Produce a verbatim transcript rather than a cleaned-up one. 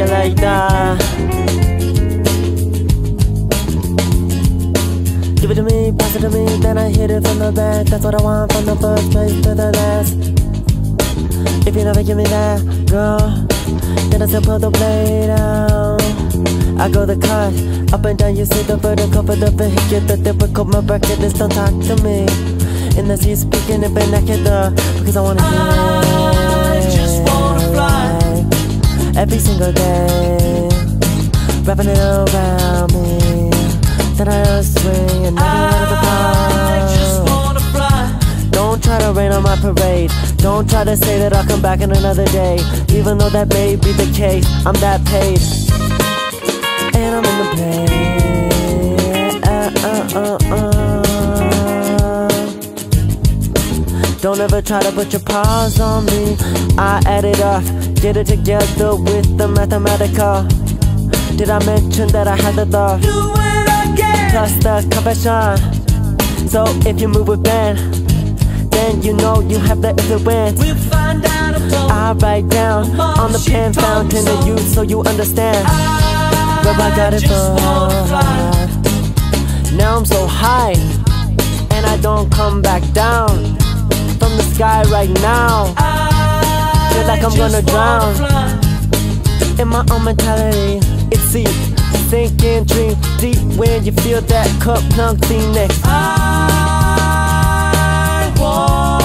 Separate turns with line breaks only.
it like that. Give it to me, pass it to me, then I hit it from the back. That's what I want from the first place to the last. If you never give me that, girl, then I still put the blade out. I go the cut, up and down, you see the vertical for the vehicle. The typical, my bracket is don't talk to me. In the sea speaking in vernacular, because I wanna hear
I just wanna fly
every single day, wrapping it around me. Then I just swing and never out of the
I just wanna fly.
Don't try to rain on my parade. Don't try to say that I'll come back in another day. Even though that may be the case, I'm that paid. And I'm in the place. uh, uh, uh, uh. Don't ever try to put your paws on me. I add it up, get it together with the mathematical. Did I mention that I had the thought?
Do it again.
Plus the confession. So if you move with Ben, then you know you have the influence.
We'll find out about
I write down on the pen fountain to you so you understand where I got it from. Now I'm so high and I don't come back down from the sky right now. Feel like I'm gonna drown in my own mentality. It's deep, thinking, dream deep when you feel that cup plunk thing next.
I want